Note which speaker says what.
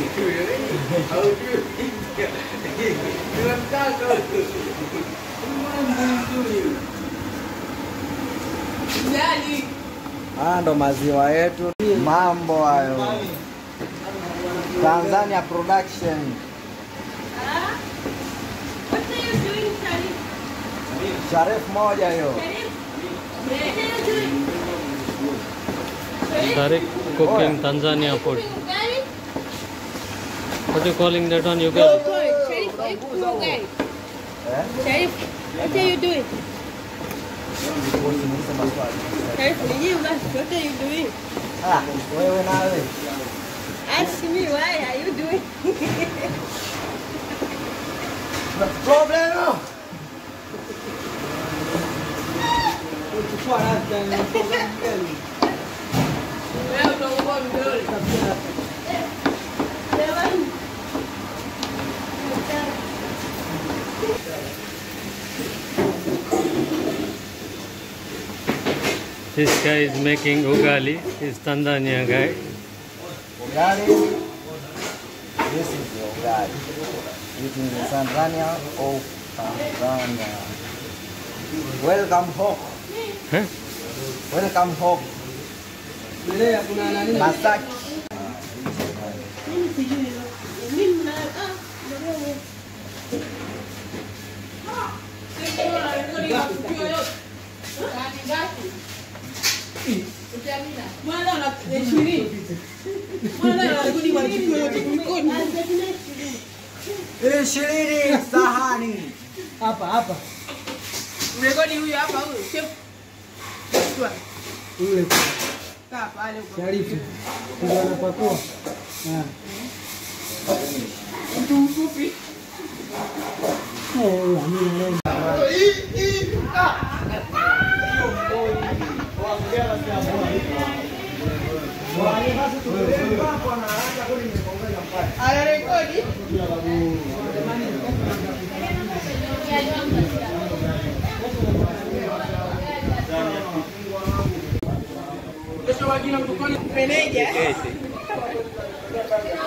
Speaker 1: Ndo maziwa yetu. Mambo hayo. Tanzania production.
Speaker 2: What are you doing, Sharif?
Speaker 1: Sharif moja hiyo.
Speaker 2: What are you doing?
Speaker 3: Sharif cooking Tanzania food. What are you calling that one, ugali?
Speaker 2: Sharif, ugali. Sharif, what are you doing? Sharif, what are you doing?
Speaker 1: Wewe nawe.
Speaker 2: Ask me why are you doing?
Speaker 1: The problem.
Speaker 3: This guy is making ugali. He's Tanzania guy.
Speaker 1: Ugali. This is the ugali. Eating in Tanzania of Tanzania. Welcome home.
Speaker 3: Huh?
Speaker 1: Welcome home. Masaki. Ishirini sahani.
Speaker 4: Hapa.
Speaker 2: Mrekodi huyu hapa huyu. Chef.
Speaker 4: Yule
Speaker 2: Kaa pale huko.
Speaker 4: Sharifu. Ndio anapakua.
Speaker 2: Mtu mfupi.
Speaker 4: Amina.
Speaker 2: Anarekodi? Kesho wagina mtukoni meneja.